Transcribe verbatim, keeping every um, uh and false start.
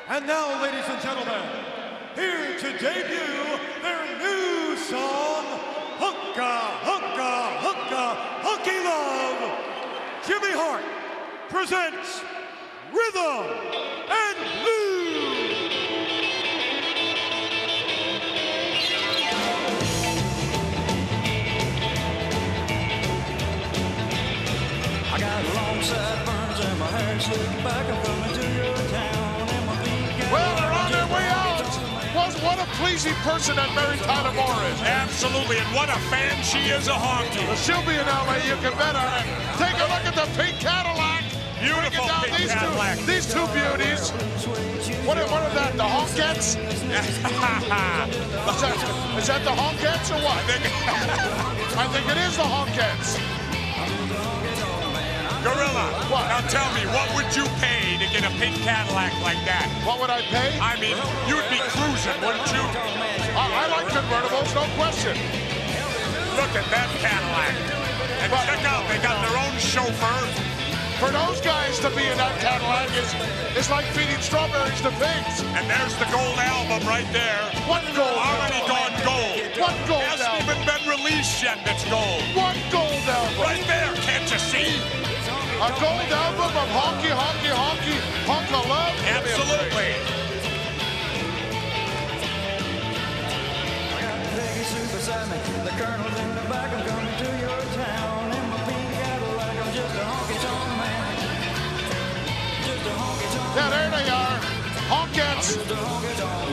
And now, ladies and gentlemen, here to debut their new song, Honka, Honka, Honka, Honky Love, Jimmy Hart presents Rhythm and Blues. I got long sideburns and my hair slicked back. I'm coming to your town. Well, they're on their way out. What, what a pleasing person that Mary Tyler Moore is. Absolutely, and what a fan she is of Honky. Well, she'll be in L A, you can bet on it. Take a look at the pink Cadillac. Beautiful down, pink these Cadillac. Two, these two beauties. What, what are that, the Honkettes? is, that, is that the Honkettes or what? I think, I think it is the Honkettes. Gorilla, what? Now tell me, what would you pay to get a pink Cadillac like that? What would I pay? I mean, you'd be cruising, wouldn't you? I, I like convertibles, no question. Look at that Cadillac. And but, check out, they got their own chauffeur. For those guys to be in that Cadillac is, is like feeding strawberries to pigs. And there's the gold album right there. What gold Already album? gone gold. What gold Hasn't album? even been released yet, that's gold. What gold album? Right there, can't you see? A gold album of Honky, Honky, Honky, Honka Love? Absolutely. I got Peggy Sue beside me. The Colonel's in the back. I'm coming to your town. In my pink Cadillac, I'm just a honky-tonk man. Just a honky-tonk Yeah, there they are. Honkettes. Just a honky-tonk